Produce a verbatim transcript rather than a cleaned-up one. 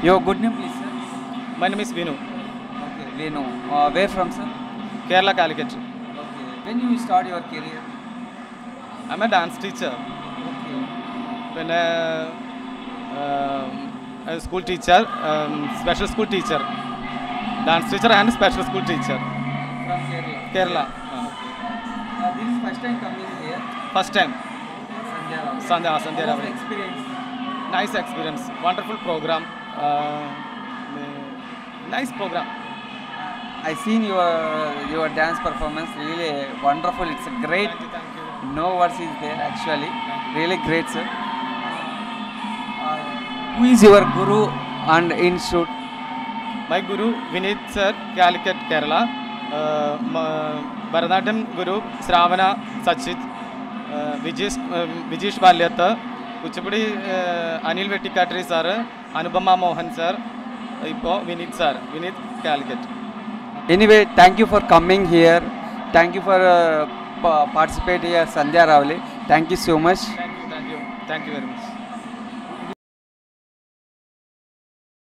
Your good name, please, sir. My name is Vinu. Okay, Vinu. Uh, where from, sir? Kerala, Calicut. Okay. When you start your career? I'm a dance teacher. Okay. When a, um, a school teacher, um, special school teacher, dance teacher and special school teacher. From Kerala. Kerala. Uh, this is first time coming here. First time. Sandhya Ravali. Sandhya, Sandhya How was the Ravali. experience? Nice experience. Wonderful program. Uh, nice program. I seen your your dance performance. Really wonderful. It's a great. Thank you, thank you. No words is there actually. Really great, sir. Uh, who is your guru and institute? My guru Vinit sir, Calicut, Kerala. Uh, Bharatanatyam guru Sravana Sachit. Uh, Vijesh uh, Vijesh Balyata. Kuchipudi uh, Anil Vettikatri sir. Anubama Mohan sir. Ipo Vinit sir. Vinit Calicut. Anyway, thank you for coming here. Thank you for uh, participating here, Sandhya Ravali. Thank you so much. Thank you, thank you, thank you very much.